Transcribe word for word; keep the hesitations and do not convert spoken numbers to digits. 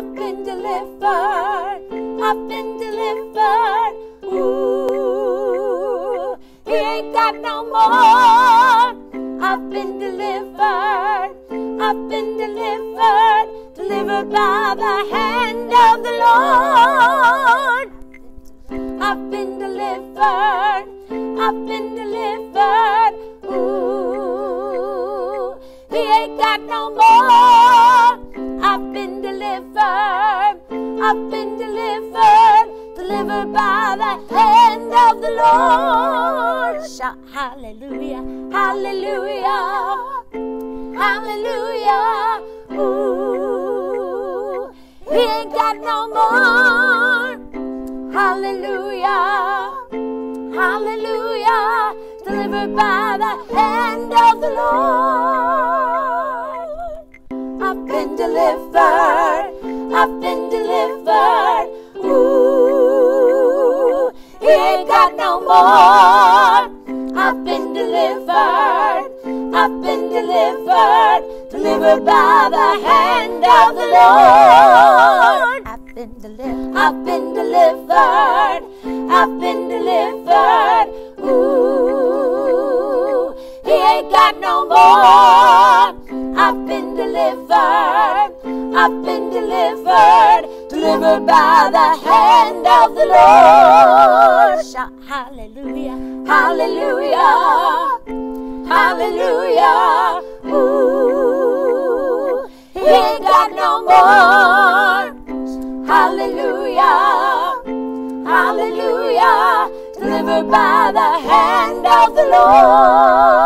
I've been delivered. I've been delivered. Ooh, he ain't got no more. I've been delivered. I've been delivered. Delivered by the hand of the Lord. I've been delivered. I've been delivered. Ooh, he ain't got no more. I've been delivered. I've been delivered. Delivered by the hand of the Lord. Shout hallelujah, hallelujah, hallelujah. Ooh, he ain't got no more. Hallelujah, hallelujah. Delivered by the hand of the Lord. I've been delivered. I've been delivered. Ooh, he ain't got no more. I've been delivered. I've been delivered. Delivered by the hand of the Lord. I've been delivered. I've been delivered. I've been delivered. Ooh, he ain't got no more. I've been delivered. I've been delivered. Delivered by the hand of the Lord. Shout hallelujah, hallelujah, hallelujah. Ooh, he ain't got no more. Hallelujah, hallelujah. Delivered by the hand of the Lord.